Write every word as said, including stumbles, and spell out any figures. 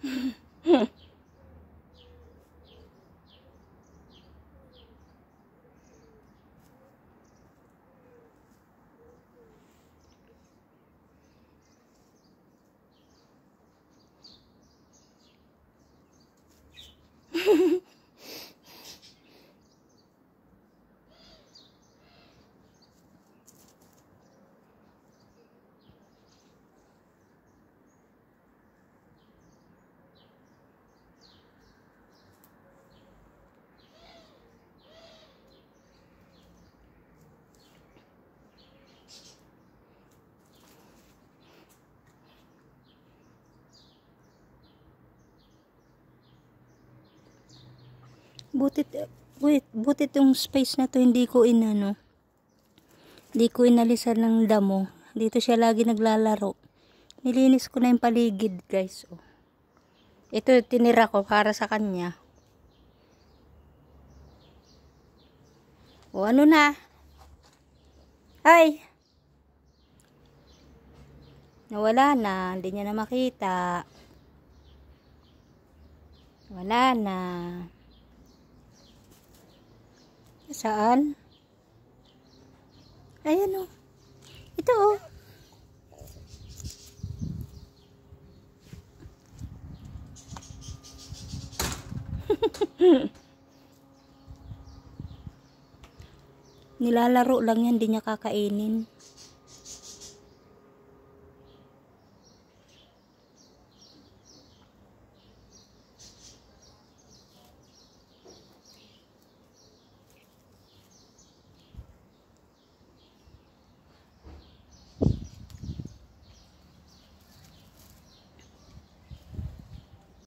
Butit, wait, butit yung space na to, hindi ko inano. Hindi ko inalisan ng damo. Dito siya lagi naglalaro. Nilinis ko na yung paligid, guys. Oh. Ito, tinira ko para sa kanya. O, ano na? Ay! Nawala na. Hindi niya na makita. Wala na. Saan? Ayan o. Ito o. Nilalaro lang yan, di niya kakainin.